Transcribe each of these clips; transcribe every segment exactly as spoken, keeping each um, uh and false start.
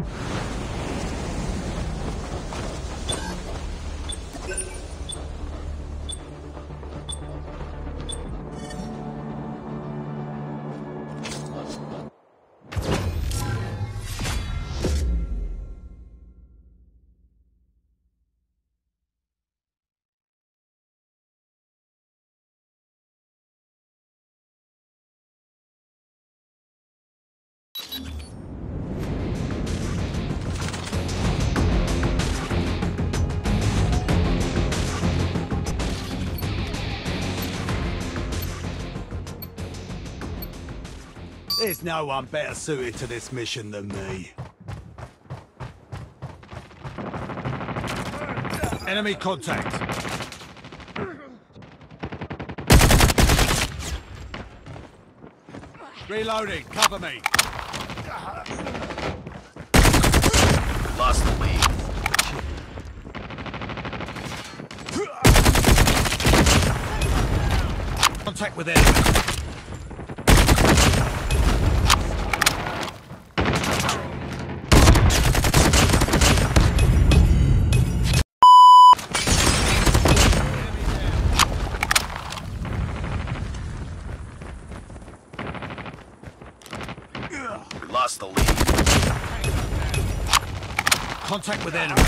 There's no one better suited to this mission than me. Enemy contact. Reloading, cover me. Lost the lead. Contact with enemy. Lost the lead. Contact with enemy.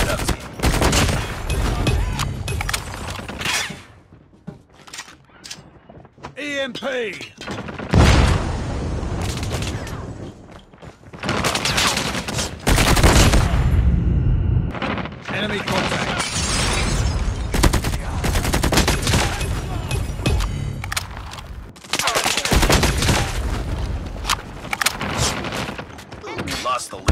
E M P. Enemy contact. Lost the lead.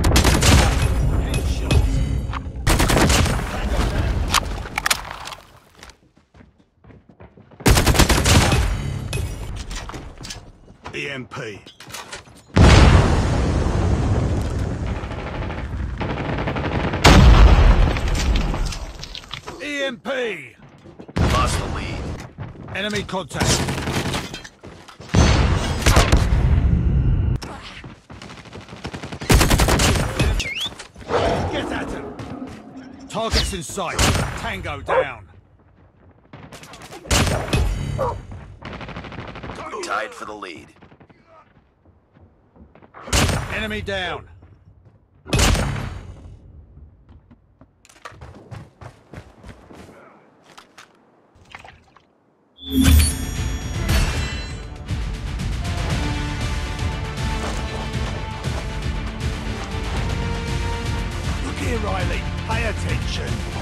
E M P. E M P. Lost the lead. Enemy contact. Get at him. Targets in sight. Tango down. Tied for the lead. Enemy down. Look here, Riley. Pay attention.